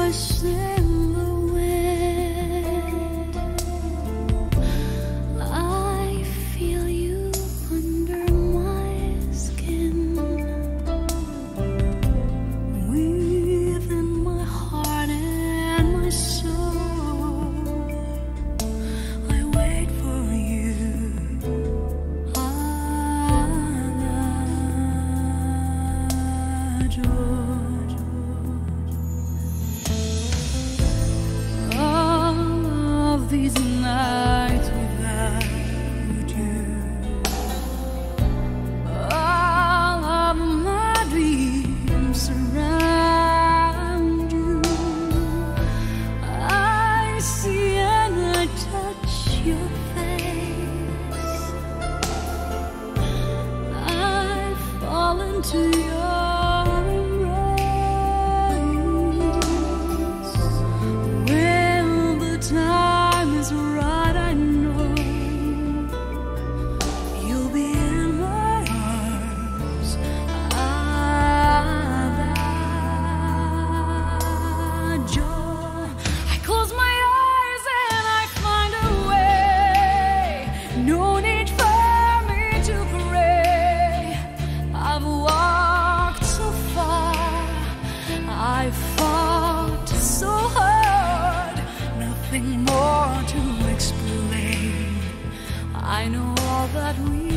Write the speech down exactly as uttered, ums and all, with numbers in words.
voice in the wind. I feel you under my skin, within my heart and my soul. I wait for you. All of these nights without you, all of my dreams surround you. I see and I touch your face. I fall into your embrace. When the time is right, I know you'll be in my arms. Ah, that joy. I close my eyes and I find a way. No need for me to pray. I've walked so far, I fought so hard, nothing more to explain. I know all that we